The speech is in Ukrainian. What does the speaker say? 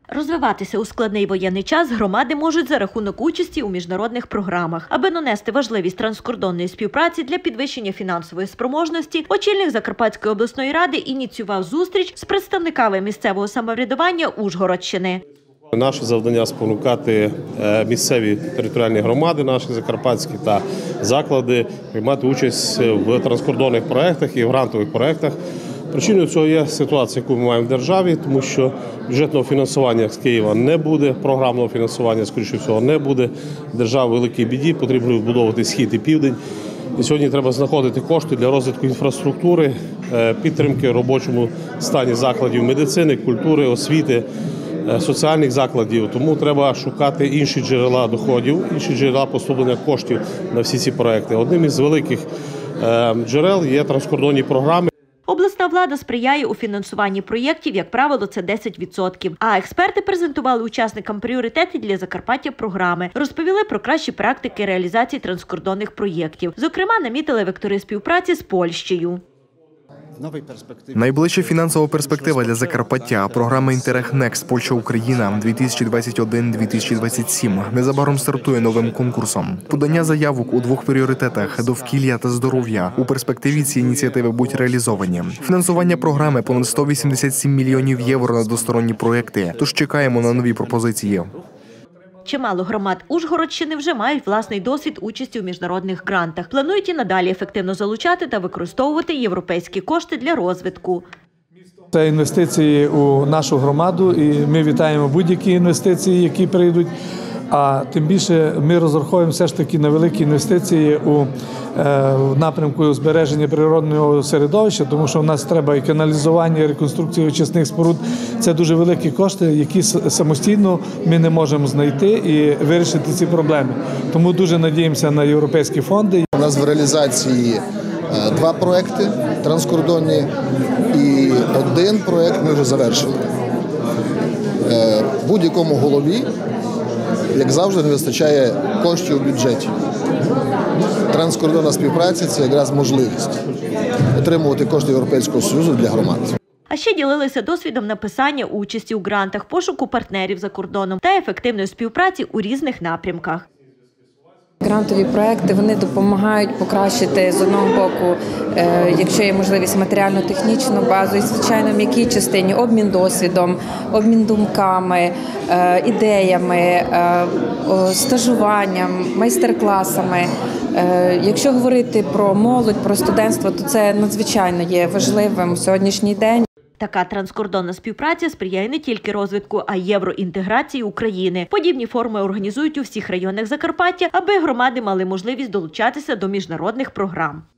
Розвиватися у складний воєнний час громади можуть за рахунок участі у міжнародних програмах. Аби донести важливість транскордонної співпраці для підвищення фінансової спроможності, очільник Закарпатської обласної ради ініціював зустріч з представниками місцевого самоврядування Ужгородщини. Наше завдання – спонукати місцеві територіальні громади, наші закарпатські та заклади, приймати участь в транскордонних проєктах і в грантових проєктах. Причиною цього є ситуація, яку ми маємо в державі, тому що бюджетного фінансування з Києва не буде, програмного фінансування, скоріше всього, не буде. Держава в великій біді, потрібно відбудовувати схід і південь. І сьогодні треба знаходити кошти для розвитку інфраструктури, підтримки робочому стані закладів медицини, культури, освіти, соціальних закладів. Тому треба шукати інші джерела доходів, інші джерела поступлення коштів на всі ці проекти. Одним із великих джерел є транскордонні програми. Обласна влада сприяє у фінансуванні проєктів, як правило, це 10%. А експерти презентували учасникам пріоритети для Закарпаття програми, розповіли про кращі практики реалізації транскордонних проєктів. Зокрема, намітили вектори співпраці з Польщею. Найближча фінансова перспектива для Закарпаття – програма «Інтеррег Некст Польща-Україна» 2021-2027 незабаром стартує новим конкурсом. Подання заявок у двох пріоритетах – довкілля та здоров'я. У перспективі ці ініціативи будуть реалізовані. Фінансування програми – понад 187 мільйонів євро на двосторонні проєкти, тож чекаємо на нові пропозиції. Чимало громад Ужгородщини вже мають власний досвід участі у міжнародних грантах. Планують і надалі ефективно залучати та використовувати європейські кошти для розвитку. Це інвестиції у нашу громаду, і ми вітаємо будь-які інвестиції, які прийдуть. А тим більше ми розраховуємо все ж таки на великі інвестиції у напрямку збереження природного середовища, тому що в нас треба і каналізування, і реконструкція очисних споруд. Це дуже великі кошти, які самостійно ми не можемо знайти і вирішити ці проблеми. Тому дуже надіємося на європейські фонди. У нас в реалізації два проекти транскордонні і один проект ми вже завершили. Будь-якому голові, як завжди, не вистачає коштів у бюджеті. Транскордонна співпраця – це якраз можливість отримувати кошти Європейського Союзу для громад. А ще ділилися досвідом написання участі у грантах, пошуку партнерів за кордоном та ефективної співпраці у різних напрямках. Грантові проекти, вони допомагають покращити, з одного боку, якщо є можливість, матеріально-технічну базу і, звичайно, в м'якій частині обмін досвідом, обмін думками, ідеями, стажуванням, майстер-класами. Якщо говорити про молодь, про студентство, то це надзвичайно є важливим у сьогоднішній день. Така транскордонна співпраця сприяє не тільки розвитку, а й євроінтеграції України. Подібні форуми організують у всіх районах Закарпаття, аби громади мали можливість долучатися до міжнародних програм.